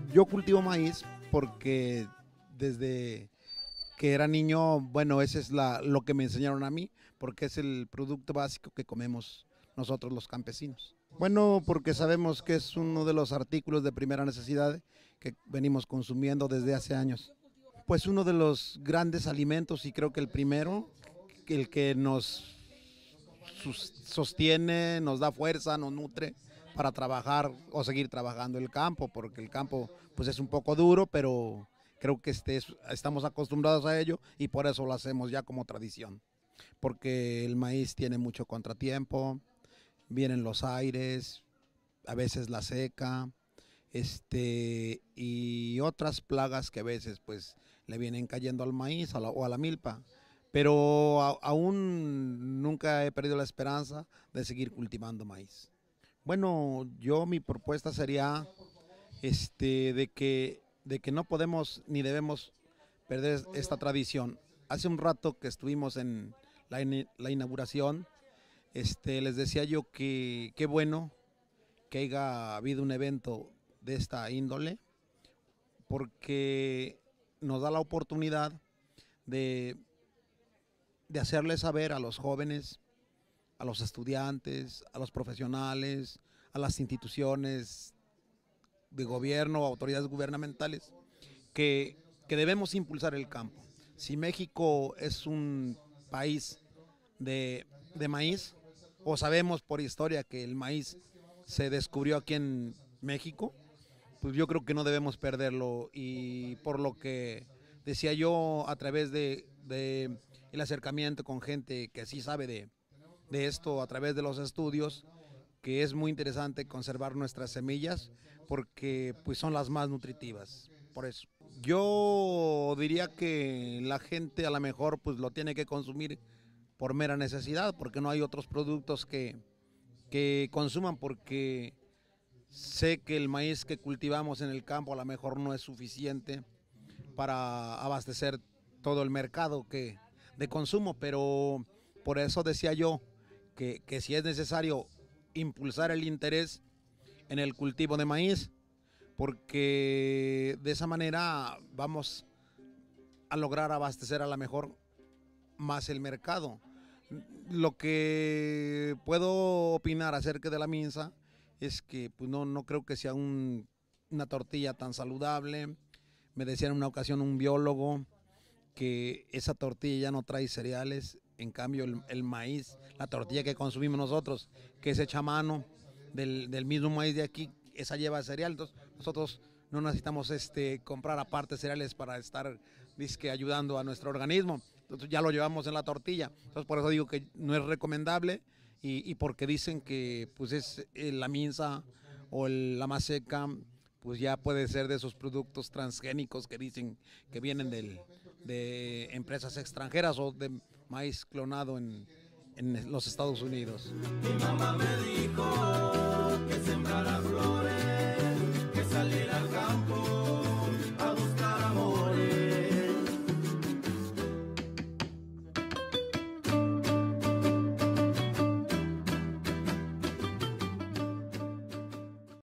Yo cultivo maíz porque desde que era niño, bueno, ese es lo que me enseñaron a mí, porque es el producto básico que comemos nosotros los campesinos. Bueno, porque sabemos que es uno de los artículos de primera necesidad que venimos consumiendo desde hace años. Pues uno de los grandes alimentos y creo que el primero, el que nos sostiene, nos da fuerza, nos nutre para trabajar o seguir trabajando el campo, porque el campo pues es un poco duro, pero creo que estamos acostumbrados a ello y por eso lo hacemos ya como tradición, porque el maíz tiene mucho contratiempo, vienen los aires, a veces la seca, y otras plagas que a veces pues le vienen cayendo al maíz o a la milpa. Pero aún nunca he perdido la esperanza de seguir cultivando maíz. Bueno, mi propuesta sería de que no podemos ni debemos perder esta tradición. Hace un rato que estuvimos en la inauguración, les decía yo que qué bueno que haya habido un evento de esta índole, porque nos da la oportunidad de, de hacerle saber a los jóvenes, a los estudiantes, a los profesionales, a las instituciones de gobierno, autoridades gubernamentales, que debemos impulsar el campo. Si México es un país de maíz, o sabemos por historia que el maíz se descubrió aquí en México, pues yo creo que no debemos perderlo, y por lo que decía yo a través de el acercamiento con gente que sí sabe de esto a través de los estudios, que es muy interesante conservar nuestras semillas porque pues son las más nutritivas. Por eso yo diría que la gente a lo mejor pues lo tiene que consumir por mera necesidad, porque no hay otros productos que consuman, porque sé que el maíz que cultivamos en el campo a lo mejor no es suficiente para abastecer todo el mercado de consumo, pero por eso decía yo que si es necesario impulsar el interés en el cultivo de maíz, porque de esa manera vamos a lograr abastecer a lo mejor más el mercado. Lo que puedo opinar acerca de la minza es que pues no creo que sea una tortilla tan saludable. Me decía en una ocasión un biólogo que esa tortilla ya no trae cereales, en cambio el maíz, la tortilla que consumimos nosotros, que es hecha a mano del mismo maíz de aquí, esa lleva cereal. Entonces nosotros no necesitamos comprar aparte cereales para estar ayudando a nuestro organismo. Entonces ya lo llevamos en la tortilla. Entonces por eso digo que no es recomendable, y porque dicen que pues es la minza o la maseca, pues ya puede ser de esos productos transgénicos que dicen que vienen de empresas extranjeras o de maíz clonado en los Estados Unidos. Mi mamá me dijo que sembrara flores.